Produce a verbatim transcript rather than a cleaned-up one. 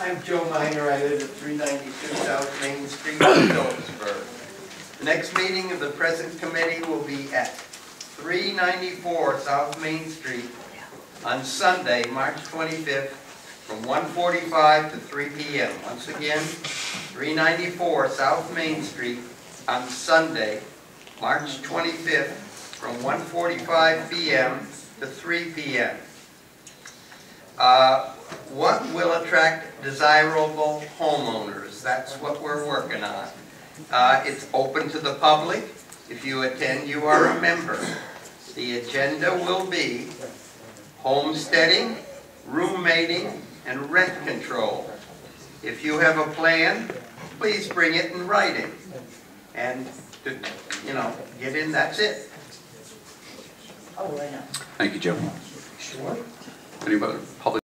I'm Joe Meyner. I live at three ninety-two South Main Street in Phillipsburg. The next meeting of the present committee will be at three ninety-four South Main Street on Sunday, March twenty-fifth, from one forty-five to three p m Once again, three ninety-four South Main Street on Sunday, March twenty-fifth, from one forty-five p m to three p m Uh, what will attract desirable homeowners? That's what we're working on. Uh, it's open to the public. If you attend, you are a member. The agenda will be homesteading, roommating, and rent control. If you have a plan, please bring it in writing. And, to, you know, get in, that's it. Thank you, Joe. Sure. Anybody public?